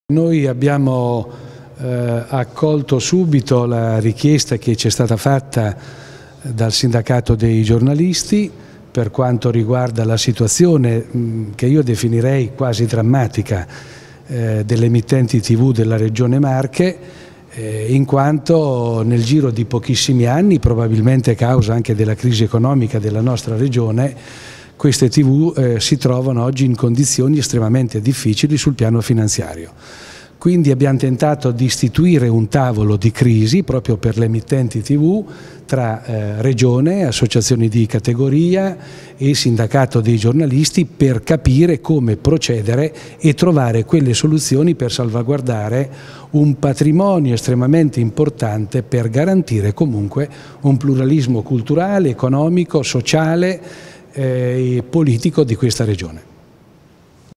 Noi abbiamo accolto subito la richiesta che ci è stata fatta dal sindacato dei giornalisti per quanto riguarda la situazione che io definirei quasi drammatica delle emittenti TV della Regione Marche, in quanto nel giro di pochissimi anni, probabilmente a causa anche della crisi economica della nostra regione, queste TV si trovano oggi in condizioni estremamente difficili sul piano finanziario. Quindi abbiamo tentato di istituire un tavolo di crisi proprio per le emittenti TV tra Regione, associazioni di categoria e sindacato dei giornalisti per capire come procedere e trovare quelle soluzioni per salvaguardare un patrimonio estremamente importante per garantire comunque un pluralismo culturale, economico, sociale e politico di questa regione.